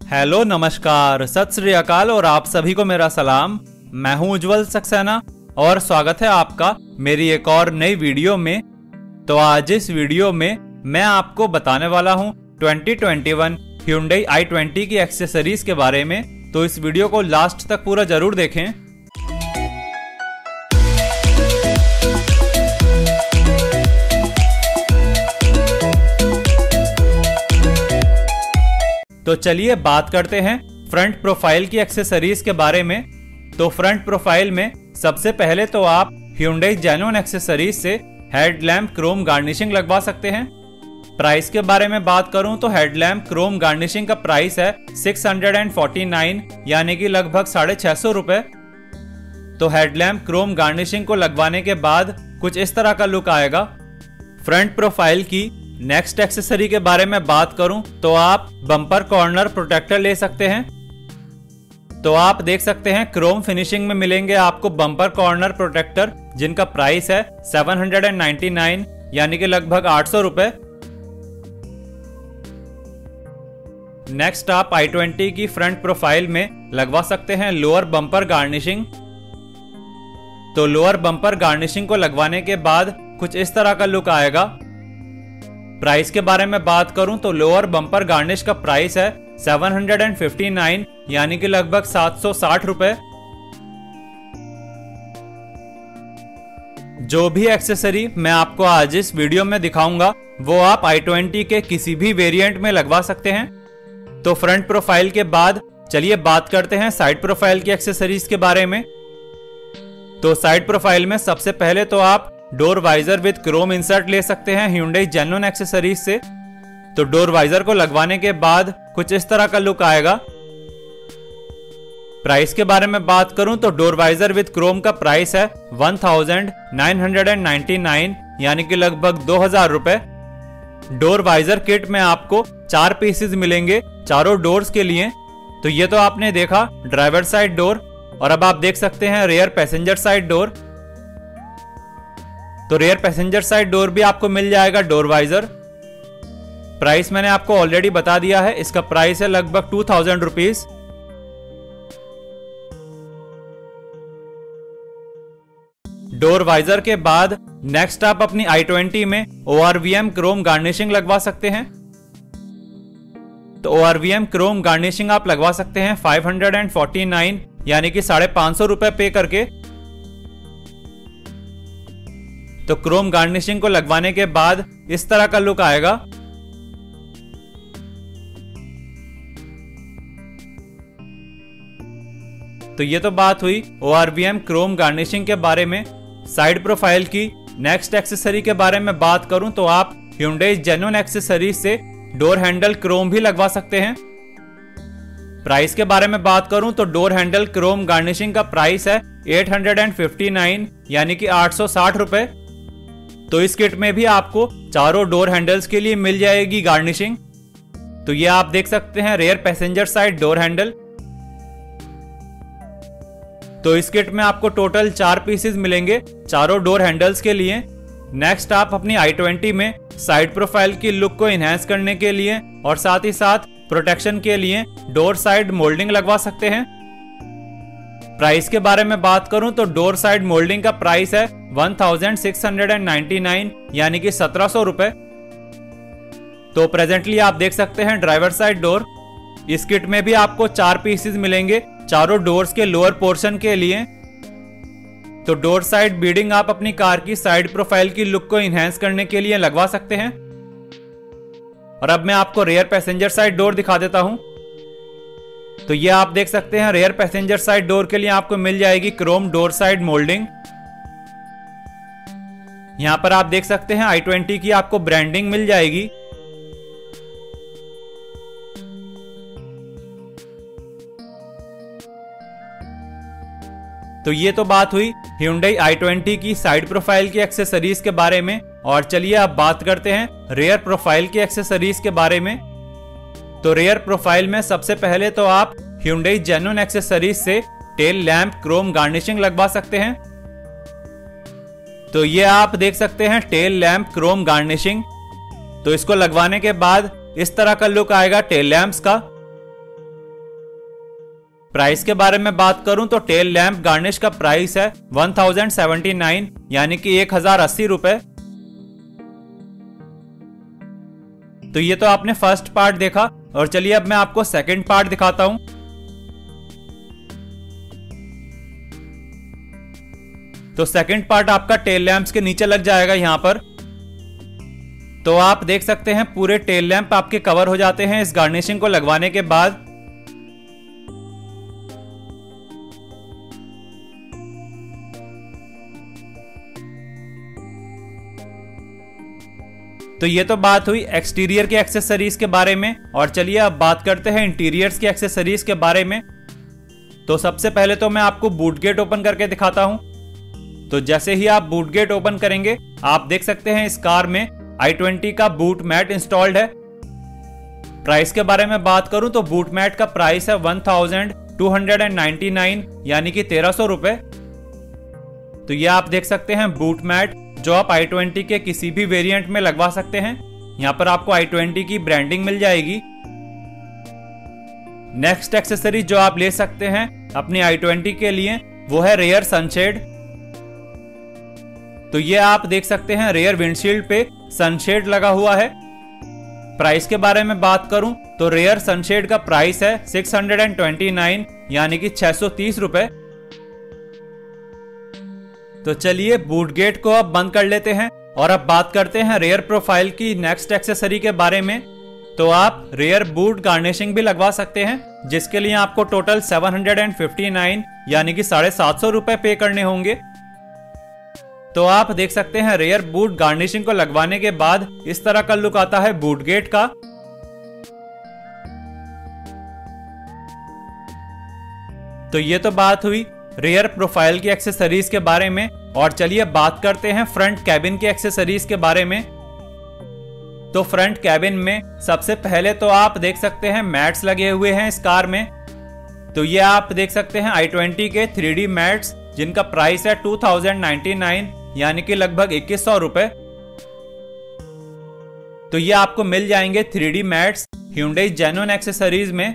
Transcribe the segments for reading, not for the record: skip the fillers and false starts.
Hello नमस्कार सत श्री अकाल और आप सभी को मेरा सलाम। मैं हूं उज्जवल सक्सेना और स्वागत है आपका मेरी एक और नई वीडियो में। तो आज इस वीडियो में मैं आपको बताने वाला हूं 2021 Hyundai i20 की एक्सेसरीज के बारे में। तो इस वीडियो को लास्ट तक पूरा जरूर देखें। तो चलिए बात करते हैं फ्रंट प्रोफाइल की एक्सेसरीज के बारे में। तो फ्रंट प्रोफाइल में सबसे पहले तो आप Hyundai Genuine एक्सेसरीज से हेडलैम्प क्रोम गार्निशिंग लगवा सकते हैं। प्राइस के बारे में बात करूं तो हेडलैम्प क्रोम गार्निशिंग का प्राइस है 649 यानी कि लगभग 650 रुपए। तो हेडलैम्प क्रोम गार्निशिंग को लगवाने के बाद कुछ इस तरह का लुक आएगा। फ्रंट प्रोफाइल की नेक्स्ट एक्सेसरी के बारे में बात करूं तो आप बम्पर कॉर्नर प्रोटेक्टर ले सकते हैं। तो आप देख सकते हैं क्रोम फिनिशिंग में मिलेंगे आपको बम्पर कॉर्नर प्रोटेक्टर, जिनका प्राइस है 799 यानी कि लगभग 800 रुपए। नेक्स्ट आप i20 की फ्रंट प्रोफाइल में लगवा सकते हैं लोअर बम्पर गार्निशिंग। तो लोअर बम्पर गार्निशिंग को लगवाने के बाद कुछ इस तरह का लुक आएगा। प्राइस के बारे में बात करूं तो लोअर बम्पर गार्निश का प्राइस है 759 यानी कि लगभग 760 रुपए। जो भी एक्सेसरी मैं आपको आज इस वीडियो में दिखाऊंगा वो आप i20 के किसी भी वेरिएंट में लगवा सकते हैं। तो फ्रंट प्रोफाइल के बाद चलिए बात करते हैं साइड प्रोफाइल की एक्सेसरीज के बारे में। तो साइड प्रोफाइल में सबसे पहले तो आप door visor with chrome insert ले सकते हैं Hyundai Genuine एक्सेसरीज से। तो डोर वाइजर को लगवाने के बाद कुछ इस तरह का लुक आएगा। प्राइस के बारे में बात करूं तो डोर वाइजर विद क्रोम का प्राइस है 1999 यानी कि लगभग 2000 रुपए। डोर वाइजर किट में आपको 4 पीसेस मिलेंगे चारों डोर्स के लिए। तो ये तो आपने देखा ड्राइवर साइड डोर, और अब आप देख सकते हैं रेयर पैसेंजर साइड डोर। तो रेयर पैसेंजर साइड डोर भी आपको मिल जाएगा डोर वाइजर। प्राइस मैंने आपको ऑलरेडी बता दिया है, इसका प्राइस है लगभग 2000 रुपीज। डोर वाइजर के बाद नेक्स्ट आप अपनी i20 में ORVM क्रोम गार्निशिंग लगवा सकते हैं। तो ORVM क्रोम गार्निशिंग आप लगवा सकते हैं 549 यानी कि 550 रुपए पे करके। तो क्रोम गार्निशिंग को लगवाने के बाद इस तरह का लुक आएगा। तो ये तो बात हुई ORVM क्रोम गार्निशिंग के बारे में। साइड प्रोफाइल की नेक्स्ट एक्सेसरी के बारे में बात करूं तो आप Hyundai Genuine एक्सेसरीज से डोर हैंडल क्रोम भी लगवा सकते हैं। प्राइस के बारे में बात करूं तो डोर हैंडल क्रोम गार्निशिंग का प्राइस है 859 यानी कि 860 रुपए। तो इस किट में भी आपको चारों डोर हैंडल्स के लिए मिल जाएगी गार्निशिंग। तो ये आप देख सकते हैं rear passenger side door handle. तो इस किट में आपको टोटल 4 पीसेस मिलेंगे चारों डोर हैंडल्स के लिए। नेक्स्ट आप अपनी i20 में साइड प्रोफाइल की लुक को इनहेंस करने के लिए और साथ ही साथ प्रोटेक्शन के लिए डोर साइड मोल्डिंग लगवा सकते हैं। प्राइस के बारे में बात करूं तो डोर साइड मोल्डिंग का प्राइस है 1699 यानी कि 1700 रुपए। तो प्रेजेंटली आप देख सकते हैं ड्राइवर साइड डोर। इस किट में भी आपको 4 पीसेस मिलेंगे चारों डोर्स के लोअर पोर्शन के लिए। तो डोर साइड बीडिंग आप अपनी कार की साइड प्रोफाइल की लुक को इनहेंस करने के लिए लगवा सकते हैं। और अब मैं आपको रेयर पैसेंजर साइड डोर दिखा देता हूं। तो ये आप देख सकते हैं रेयर पैसेंजर साइड डोर के लिए आपको मिल जाएगी क्रोम डोर साइड मोल्डिंग। यहां पर आप देख सकते हैं i20 की आपको ब्रांडिंग मिल जाएगी। तो ये तो बात हुई Hyundai i20 की साइड प्रोफाइल की एक्सेसरीज के बारे में। और चलिए अब बात करते हैं रेयर प्रोफाइल की एक्सेसरीज के बारे में। तो रेयर प्रोफाइल में सबसे पहले तो आप Hyundai Genuine एक्सेसरीज से टेल लैंप क्रोम गार्निशिंग लगवा सकते हैं। तो ये आप देख सकते हैं टेल लैंप क्रोम गार्निशिंग। तो इसको लगवाने के बाद इस तरह का लुक आएगा टेल लैंप्स का। प्राइस के बारे में बात करूं तो टेल लैंप गार्निश का प्राइस है 1079 यानी कि 1080 रुपए। तो ये तो आपने फर्स्ट पार्ट देखा और चलिए अब मैं आपको सेकंड पार्ट दिखाता हूं। तो सेकंड पार्ट आपका टेल लैंप्स के नीचे लग जाएगा यहां पर। तो आप देख सकते हैं पूरे टेल लैंप आपके कवर हो जाते हैं इस गार्निशिंग को लगवाने के बाद। तो ये तो बात हुई एक्सटीरियर के एक्सेसरीज के बारे में और चलिए अब बात करते हैं इंटीरियर्स के एक्सेसरीज के बारे में। तो सबसे पहले तो मैं आपको बूट गेट ओपन करके दिखाता हूं। तो जैसे ही आप बूट गेट ओपन करेंगे आप देख सकते हैं इस कार में i20 का बूट मैट इंस्टॉल्ड है। प्राइस के बारे में बात करूं तो बूट मैट का प्राइस है 1299 यानी कि 1300 रुपए। तो ये आप देख सकते हैं बूट मैट जो आप i20 के किसी भी वेरिएंट में लगवा सकते हैं। यहां पर आपको i20 की ब्रांडिंग मिल जाएगी। नेक्स्ट एक्सेसरी जो आप ले सकते हैं अपनी i20 के लिए वो है रेयर सनशेड। तो ये आप देख सकते हैं रेयर विंडशील्ड पे सनशेड लगा हुआ है। प्राइस के बारे में बात करूं तो रेयर सनशेड का प्राइस है 629 यानी कि 630 रुपए। तो चलिए बूट गेट को अब बंद कर लेते हैं और अब बात करते हैं रेयर प्रोफाइल की नेक्स्ट एक्सेसरी के बारे में। तो आप रेयर बूट गार्निशिंग भी लगवा सकते हैं जिसके लिए आपको टोटल 759 यानी कि 750 रुपए पे करने होंगे। तो आप देख सकते हैं रेयर बूट गार्निशिंग को लगवाने के बाद इस तरह का लुक आता है बूट गेट का। तो ये तो बात हुई रेयर प्रोफाइल की एक्सेसरीज के बारे में और चलिए बात करते हैं फ्रंट कैबिन की एक्सेसरीज के बारे में। तो फ्रंट कैबिन में सबसे पहले तो आप देख सकते हैं मैट्स लगे हुए हैं इस कार में। तो ये आप देख सकते हैं i20 के 3D मैट्स जिनका प्राइस है 2099 यानी कि लगभग 2100 रुपए। तो ये आपको मिल जाएंगे 3D mats Hyundai genuine accessories में।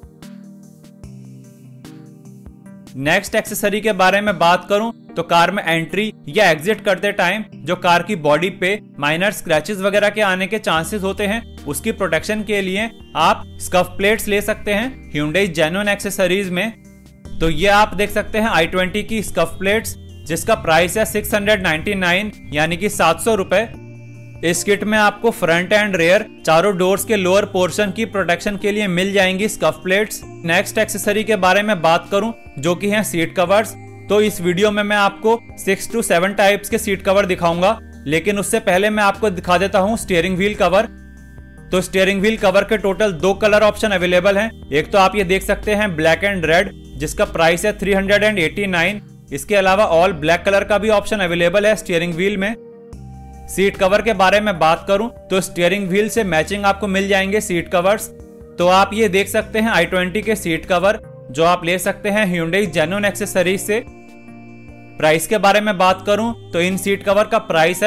नेक्स्ट एक्सेसरी के बारे में बात करूं तो कार में एंट्री या एग्जिट करते टाइम जो कार की बॉडी पे माइनर स्क्रैचेस वगैरह के आने के चांसेस होते हैं उसकी प्रोटेक्शन के लिए आप स्कफ प्लेट्स ले सकते हैं Hyundai जेन्युइन एक्सेसरीज में। तो ये आप देख सकते हैं i20 की स्कफ प्लेट्स जिसका प्राइस है 699 यानी कि 700 रुपए। इस किट में आपको फ्रंट एंड रेयर चारों डोर्स के लोअर पोर्शन की प्रोटेक्शन के लिए मिल जाएंगी स्कफ प्लेट्स। नेक्स्ट एक्सेसरी के बारे में बात करूं जो कि हैं सीट कवर्स। तो इस वीडियो में मैं आपको 6 to 7 टाइप्स के सीट कवर दिखाऊंगा, लेकिन उससे पहले मैं आपको दिखा देता हूं स्टीयरिंग व्हील कवर। तो स्टीयरिंग व्हील कवर के टोटल 2 कलर ऑप्शन अवेलेबल हैं। एक तो आप ये देख सकते हैं ब्लैक एंड रेड जिसका प्राइस है 389। इसके अलावा ऑल ब्लैक कलर का भी ऑप्शन अवेलेबल है स्टीयरिंग व्हील में। सीट कवर के बारे में बात करूं तो स्टीयरिंग व्हील से मैचिंग आपको मिल जाएंगे सीट कवर्स। तो आप ये देख सकते हैं i20 के सीट कवर जो आप ले सकते हैं Hyundai जेन्युइन एक्सेसरीज से। प्राइस के बारे में बात करूं तो इन सीट कवर का प्राइस है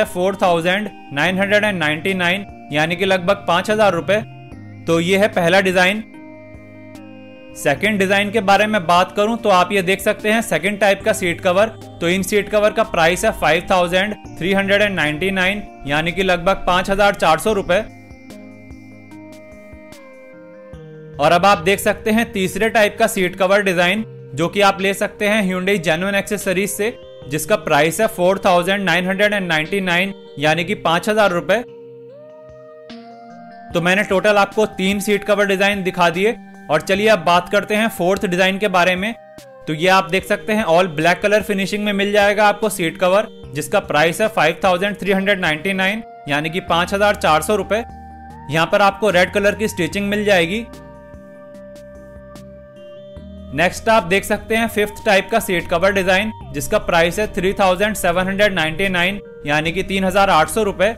4999 यानी कि लगभग 5000 रुपए। तो ये है पहला डिजाइन। सेकंड डिजाइन के बारे में बात करूं तो आप ये देख सकते हैं सेकंड टाइप का सीट कवर। तो इन सीट कवर का प्राइस है 5399 यानी कि लगभग 5400 रुपए। और अब आप देख सकते हैं तीसरे टाइप का सीट कवर डिजाइन जो कि आप ले सकते हैं Hyundai जेन्युइन एक्सेसरीज से जिसका प्राइस है 4999 यानी कि 5000 रुपए। तो मैंने टोटल आपको 3 सीट कवर डिजाइन दिखा दिए और चलिए अब बात करते हैं फोर्थ डिजाइन के बारे में। तो ये आप देख सकते हैं ऑल ब्लैक कलर फिनिशिंग में मिल जाएगा आपको सीट कवर जिसका प्राइस है 5399 यानी कि 5400 रुपए। यहां पर आपको रेड कलर की स्टिचिंग मिल जाएगी। नेक्स्ट आप देख सकते हैं फिफ्थ टाइप का सीट कवर डिजाइन जिसका प्राइस है 3799 यानी कि 3800 रुपए।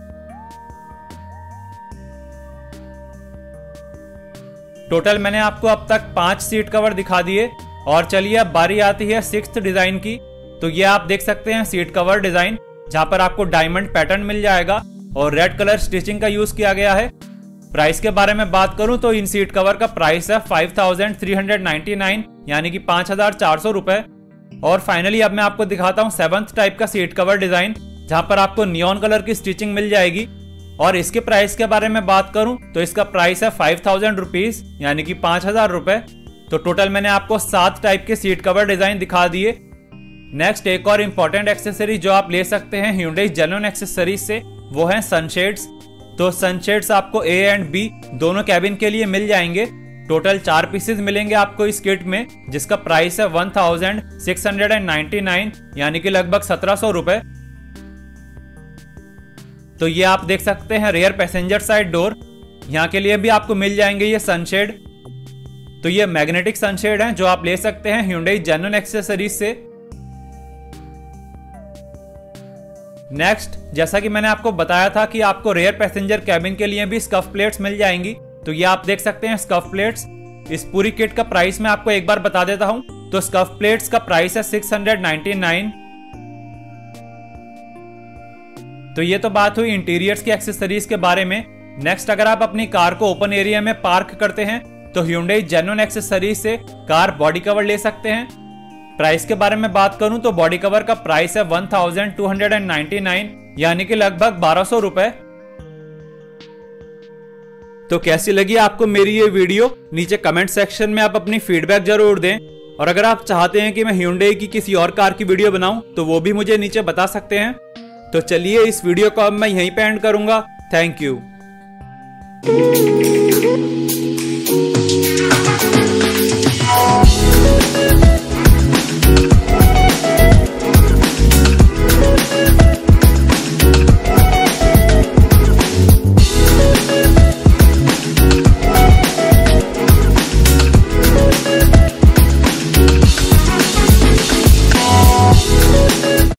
टोटल मैंने आपको अब तक 5 सीट कवर दिखा दिए और चलिए अब बारी आती है सिक्स्थ डिजाइन की। तो ये आप देख सकते हैं सीट कवर डिजाइन जहां पर आपको डायमंड पैटर्न मिल जाएगा और रेड कलर स्टिचिंग का यूज किया गया है। प्राइस के बारे में बात करूं तो इन सीट कवर का प्राइस है 5399 यानी कि 5400 रुपए। और फाइनली अब मैं आपको दिखाता हूं 7th टाइप का सीट कवर डिजाइन, जहां पर आपको नियॉन कलर की स्टिचिंग मिल जाएगी। और इसके प्राइस के बारे में बात करूं तो इसका प्राइस है 5000 रुपीज यानी कि 5000 रुपए। तो टोटल मैंने आपको 7 टाइप के सीट कवर डिजाइन दिखा दिए। नेक्स्ट एक और इम्पोर्टेंट एक्सेसरी जो आप ले सकते हैं Hyundai Genuine एक्सेसरीज से, वो है सनशेड्स। तो सनशेड्स आपको A एंड B दोनों कैबिन के लिए मिल जाएंगे। टोटल 4 पीसेज मिलेंगे आपको इस किट में, जिसका प्राइस है 1699 यानी कि लगभग 1700 रुपए। तो ये आप देख सकते हैं रेयर पैसेंजर साइड डोर, यहाँ के लिए भी आपको मिल जाएंगे ये सनशेड। तो ये मैग्नेटिक सनशेड हैं जो आप ले सकते हैं Hyundai Genuine एक्सेसरीज से। नेक्स्ट, जैसा कि मैंने आपको बताया था कि आपको रेयर पैसेंजर कैबिन के लिए भी स्कफ प्लेट्स मिल जाएंगी। तो ये आप देख सकते हैं स्कफ प्लेट्स। इस पूरी किट का प्राइस मैं आपको एक बार बता देता हूं। तो स्कफ प्लेट्स का प्राइस है 699। तो ये तो बात हुई इंटीरियर्स की एक्सेसरीज के बारे में। नेक्स्ट, अगर आप अपनी कार को ओपन एरिया में पार्क करते हैं तो Hyundai Genuine एक्सेसरीज से कार बॉडी कवर ले सकते हैं। प्राइस के बारे में बात करूं तो बॉडी कवर का प्राइस है 1299 यानी कि लगभग 1200 रुपए। तो कैसी लगी आपको मेरी ये वीडियो? नीचे कमेंट सेक्शन में आप अपनी फीडबैक जरूर दें। और अगर आप चाहते हैं कि मैं Hyundai की किसी और कार की वीडियो बनाऊं तो वो भी मुझे नीचे बता सकते हैं। तो चलिए इस वीडियो को अब मैं यहीं पे एंड करूंगा। Thank you.